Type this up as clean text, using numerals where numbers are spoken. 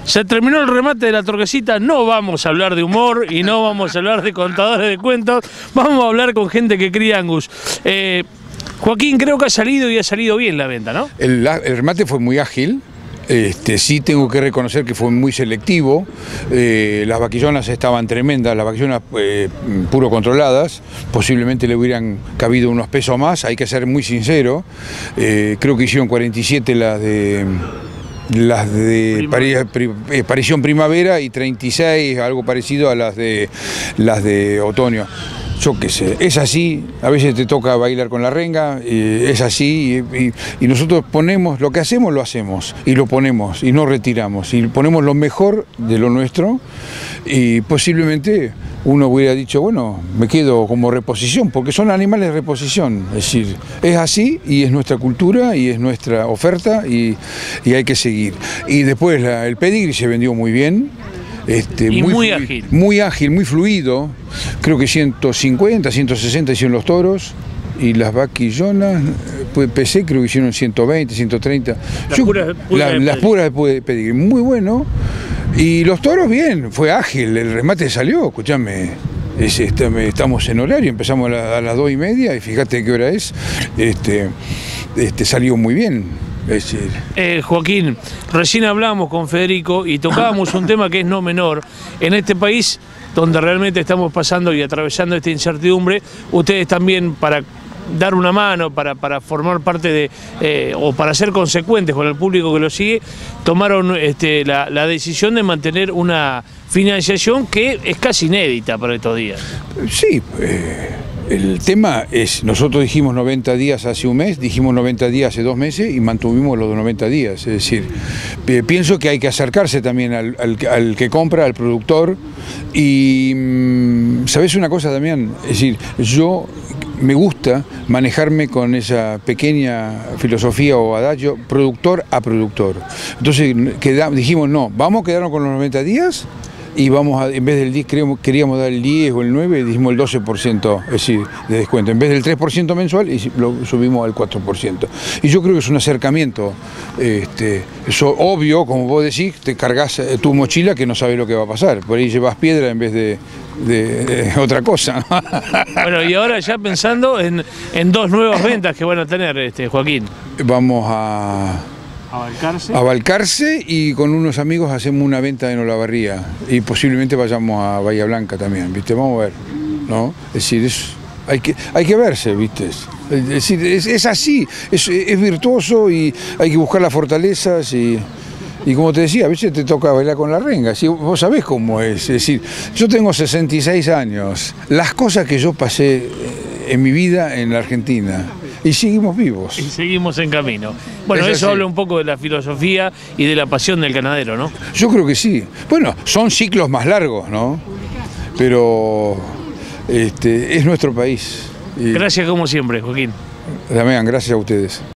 Se terminó el remate de la Torquecita, no vamos a hablar de humor y no vamos a hablar de contadores de cuentos, vamos a hablar con gente que cría Angus. Joaquín, creo que ha salido y ha salido bien la venta, ¿no? El remate fue muy ágil. Sí tengo que reconocer que fue muy selectivo. Las vaquillonas estaban tremendas, las vaquillonas puro controladas, posiblemente le hubieran cabido unos pesos más, hay que ser muy sincero. Creo que hicieron 47 las de parición primavera y 36, algo parecido a las de otoño. Yo qué sé, es así, a veces te toca bailar con la renga, es así, y nosotros ponemos, lo que hacemos lo hacemos, y lo ponemos, y no retiramos, y ponemos lo mejor de lo nuestro, y posiblemente uno hubiera dicho, bueno, me quedo como reposición, porque son animales de reposición, es decir, es así, y es nuestra cultura, y es nuestra oferta, y hay que seguir. Y después el pedigrí se vendió muy bien. Muy ágil. Muy ágil, muy fluido. Creo que 150, 160 hicieron los toros. Y las vaquillonas, pesé, creo que hicieron 120, 130. Las puras de pedigrí. Muy bueno. Y los toros bien, fue ágil. El remate salió, escúchame. Estamos en horario, empezamos a las 2:30 y fíjate qué hora es. Salió muy bien. Joaquín, recién hablábamos con Federico y tocábamos un tema que es no menor. En este país donde realmente estamos pasando y atravesando esta incertidumbre, ustedes también, para dar una mano, para formar parte de, o para ser consecuentes con el público que lo sigue, tomaron la decisión de mantener una financiación que es casi inédita para estos días. Sí. El tema es, nosotros dijimos 90 días hace un mes, dijimos 90 días hace 2 meses y mantuvimos los 90 días. Es decir, pienso que hay que acercarse también al que compra, al productor. Y, ¿sabes una cosa también? Es decir, yo me gusta manejarme con esa pequeña filosofía o adagio, productor a productor. Entonces dijimos, no, vamos a quedarnos con los 90 días. Y vamos a, en vez del 10, queríamos dar el 10 o el 9, dijimos el 12%, es decir, de descuento. En vez del 3% mensual, lo subimos al 4%. Y yo creo que es un acercamiento, eso obvio, como vos decís, te cargas tu mochila que no sabes lo que va a pasar. Por ahí llevas piedra en vez de otra cosa. Bueno, y ahora ya pensando en 2 nuevas ventas que van a tener, Joaquín. Vamos a Balcarce y con unos amigos hacemos una venta en Olavarría y posiblemente vayamos a Bahía Blanca también, ¿viste? Vamos a ver, ¿no? Es decir, hay que verse, ¿viste? Es decir, es así, es virtuoso y hay que buscar las fortalezas y como te decía, a veces te toca bailar con la renga, ¿sí? Vos sabés cómo es decir, yo tengo 66 años, las cosas que yo pasé en mi vida en la Argentina, y seguimos vivos. Y seguimos en camino. Bueno, eso habla un poco de la filosofía y de la pasión del ganadero, ¿no? Yo creo que sí. Bueno, son ciclos más largos, ¿no? Pero es nuestro país. Gracias como siempre, Joaquín. Damián, gracias a ustedes.